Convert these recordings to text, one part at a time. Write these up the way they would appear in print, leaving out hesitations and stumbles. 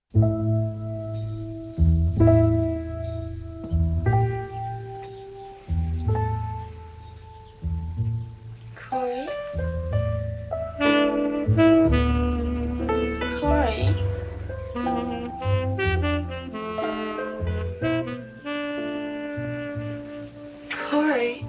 Corey? Corey? Corey?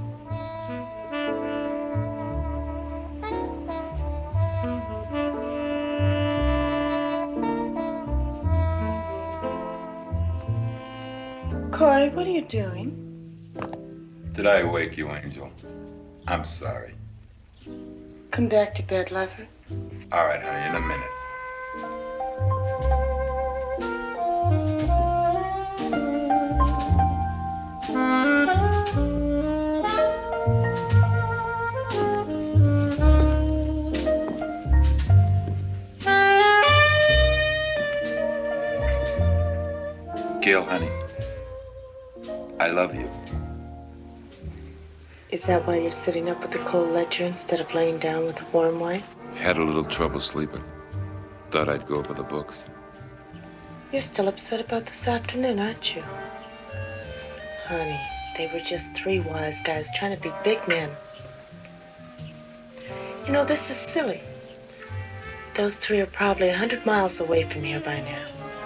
Corey, what are you doing? Did I wake you, Angel? I'm sorry. Come back to bed, lover. All right, honey, in a minute. Gail, honey, I love you. Is that why you're sitting up with the cold ledger instead of laying down with the warm wine? Had a little trouble sleeping. Thought I'd go over the books. You're still upset about this afternoon, aren't you? Honey, they were just three wise guys trying to be big men. You know, this is silly. Those three are probably 100 miles away from here by now.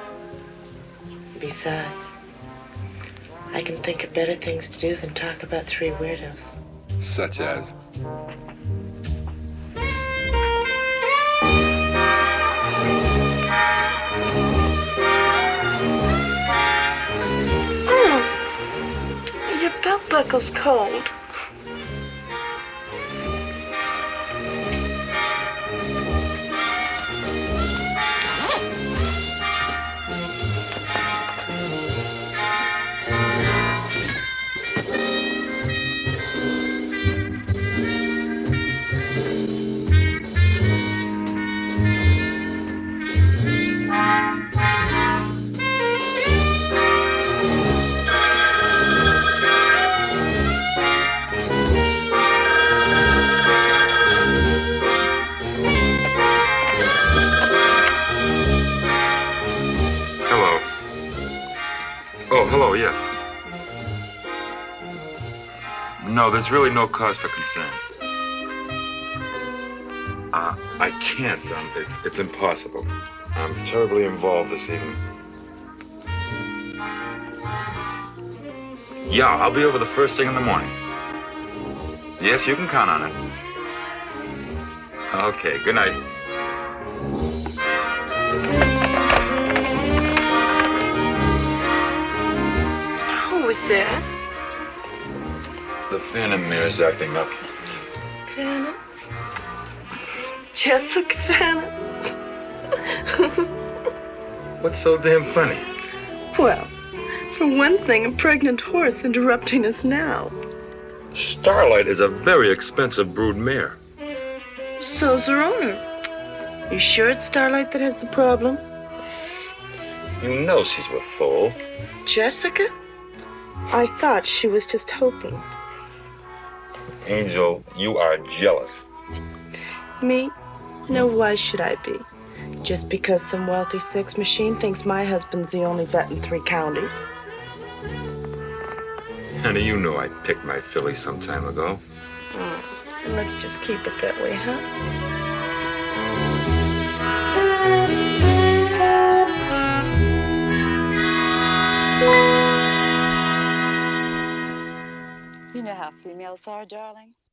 Besides, I can think of better things to do than talk about three weirdos. Such as? Your belt buckle's cold. Oh, hello, yes. No, there's really no cause for concern. I can't. It's impossible. I'm terribly involved this evening. Yeah, I'll be over the first thing in the morning. Yes, you can count on it. Okay, good night. Who was that? The Phantom Mare's acting up. Phantom? Jessica Phantom? What's so damn funny? Well, for one thing, a pregnant horse interrupting us now. Starlight is a very expensive brood mare. So's her owner. You sure it's Starlight that has the problem? You know she's with Foal. Jessica? I thought she was just hoping. Angel, you are jealous. Me? No, why should I be? Just because some wealthy sex machine thinks my husband's the only vet in 3 counties? Honey, you know I picked my filly some time ago. And let's just keep it that way, huh? You know how females are, darling.